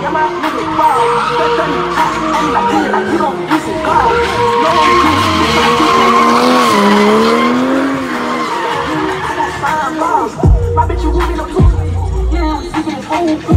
Yeah, my nigga wild. Better than top, and like you, like you don't use it, God. No one can I got fine balls. My bitch, you really don't talk to me. Yeah, we speaking this whole